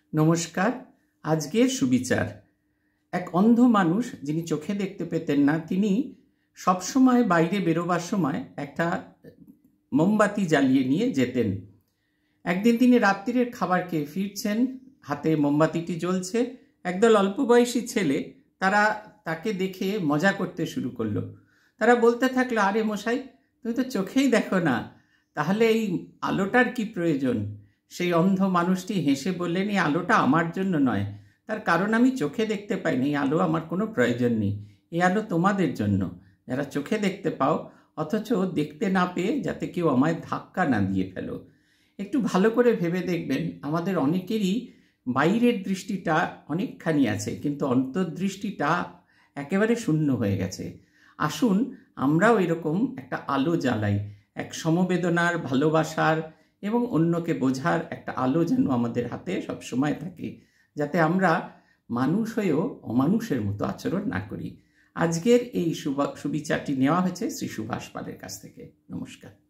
নমস্কার। আজকের সুবিচার। এক অন্ধ মানুষ যিনি চোখে দেখতে পেতেন না, তিনি সবসময় বাইরে বেরোবার সময় একটা মোমবাতি জ্বালিয়ে নিয়ে যেতেন। একদিন তিনি রাত্রিরের খাবার খেয়ে ফিরছেন, হাতে মোমবাতিটি জ্বলছে। একদল অল্প বয়সী ছেলে তারা তাকে দেখে মজা করতে শুরু করলো। তারা বলতে থাকলো, আরে মশাই, তুমি তো চোখেই দেখো না, তাহলে এই আলোটার কি প্রয়োজন? সেই অন্ধ মানুষটি হেসে বললেন, এই আলোটা আমার জন্য নয়, তার কারণ আমি চোখে দেখতে পাই না, এই আলো আমার কোনো প্রয়োজন নেই। এই আলো তোমাদের জন্য, যারা চোখে দেখতে পাও অথচ দেখতে না পেয়ে যাতে কেউ আমায় ধাক্কা না দিয়ে ফেলো। একটু ভালো করে ভেবে দেখবেন, আমাদের অনেকেরই বাইরের দৃষ্টিটা অনেকখানি আছে, কিন্তু অন্তর্দৃষ্টিটা একেবারে শূন্য হয়ে গেছে। আসুন আমরাও এরকম একটা আলো জ্বালাই, এক সমবেদনার, ভালোবাসার এবং অন্যকে বোঝার একটা আলো যেন আমাদের হাতে সবসময় থাকে, যাতে আমরা মানুষ হয়েও অমানুষের মতো আচরণ না করি। আজকের এই সুবিচারটি নেওয়া হয়েছে শ্রী সুভাষ পালের কাছ থেকে। নমস্কার।